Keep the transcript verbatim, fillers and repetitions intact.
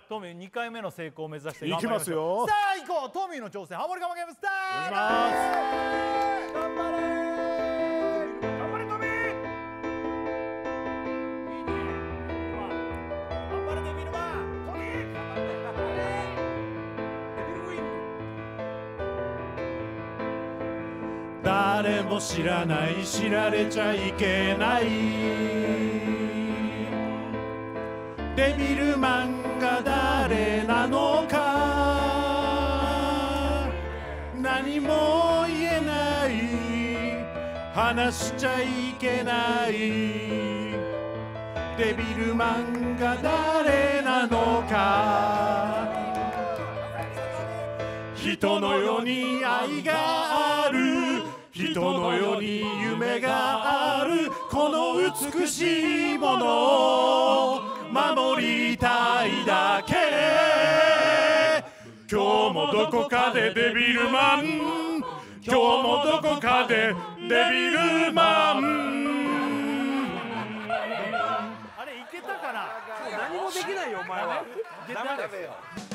トミーにかいめの成功を目指していきますよ。 さあ行こう。トミーの挑戦ハモリ我慢ゲームスタート。頑張れ頑張れトミー。いいね。頑張れデビルマン。トミー頑張れ頑張れデビルウィン。 誰も知らない知られちゃいけないデビルマンが誰なのか何も言えない話しちゃいけないデビルマンが誰なのか人のように愛がある人のように夢があるこの美しいものを守りたいだけ今日もどこかでデビルマン今日もどこかでデビルマンあれいけたかな。 何もできないよお前は。 ダメだよ。